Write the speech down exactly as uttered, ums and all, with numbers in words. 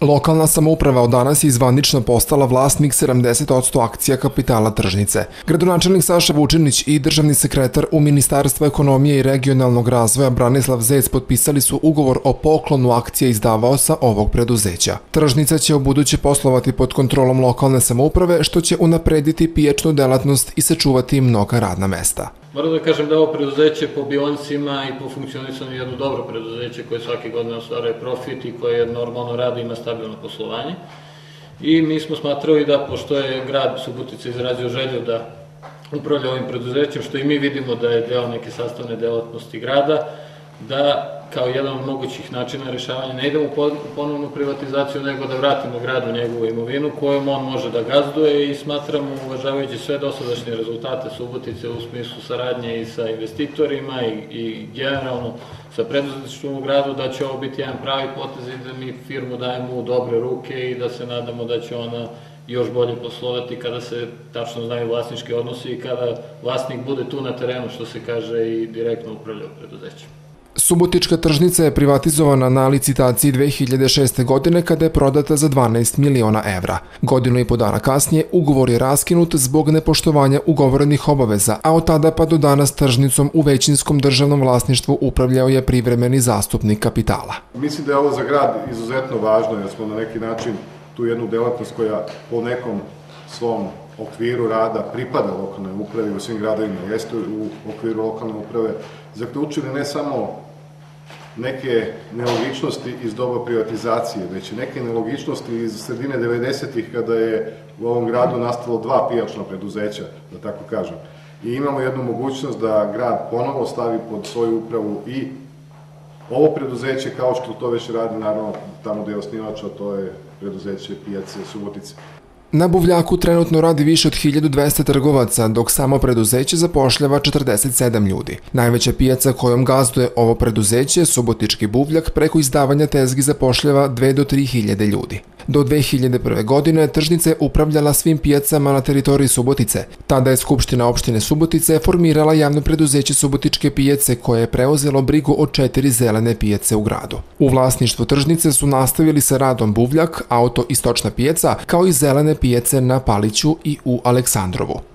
Lokalna samouprava od danas je zvanično postala vlasnik sedamdeset posto akcija kapitala tržnice. Gradonačelnik Saša Vučinić i državni sekretar u Ministarstvu ekonomije i regionalnog razvoja Branislav Zec potpisali su ugovor o poklonu akcija izdavaoca ovog preduzeća. Tržnica će ubuduće poslovati pod kontrolom lokalne samouprave, što će unaprediti pijačnu delatnost i sačuvati mnoga radna mesta. Moram da kažem da ovo preduzeće po bilansima i po funkcionisanju je jedno dobro preduzeće koje svake godine ostvaruje profit i koje normalno radi i ima stabilno poslovanje. I mi smo smatrali da, pošto je grad Subotica izrazio želju da upravlja ovim preduzećem, što i mi vidimo da je deo neke sastavne delatnosti grada, da kao jedan od mogućih načina rešavanja ne idemo u ponovnu privatizaciju, nego da vratimo gradu njegovu imovinu kojom on može da gazduje i smatramo, uvažavajući sve dosadašnje rezultate Subotice u smislu saradnje i sa investitorima i, i generalno sa preduzetništvom u gradu, da će ovo biti jedan pravi potez i da mi firmu dajemo u dobre ruke i da se nadamo da će ona još bolje poslovati kada se tačno znaju vlasnički odnosi i kada vlasnik bude tu na terenu, što se kaže, i direktno upravlja preduzećem. Subotička tržnica je privatizovana na licitaciji dve hiljade šeste. godine kada je prodata za dvanaest miliona evra. Godinu i po dana kasnije ugovor je raskinut zbog nepoštovanja ugovorenih obaveza, a od tada pa do danas tržnicom u većinskom državnom vlasništvu upravljao je privremeni zastupnik kapitala. Mislim da je ovo za grad izuzetno važno jer smo na neki način tu jednu delatnost koja po nekom svom okviru rada pripada lokalnoj upravi u svim gradovima, jeste u okviru lokalne uprave, zaključili ne samo neke nelogičnosti iz doba privatizacije, već i neke nelogičnosti iz sredine devedesetih kada je u ovom gradu nastalo dva pijačna preduzeća, da tako kažem. I imamo jednu mogućnost da grad ponovo stavi pod svoju upravu i ovo preduzeće, kao što to već radi, naravno, tamo gde je osnivač, a to je preduzeće Pijace Subotice. Na Buvljaku trenutno radi više od hiljadu dvesta trgovaca, dok samo preduzeće zapošljava četrdeset sedam ljudi. Najveća pijaca kojom gazduje ovo preduzeće, Subotički Buvljak, preko izdavanja tezgi zapošljava dve do tri hiljade ljudi. Do dve hiljade prve. godine tržnica je upravljala svim pijacama na teritoriji Subotice. Tada je Skupština opštine Subotice formirala javno preduzeće Subotičke pijace koje je preuzelo brigu od četiri zelene pijace u gradu. U vlasništvu tržnice su nastavili sa radom Buvljak, auto i stočna pijaca, kao i zelene pijace na Paliću i u Aleksandrovu.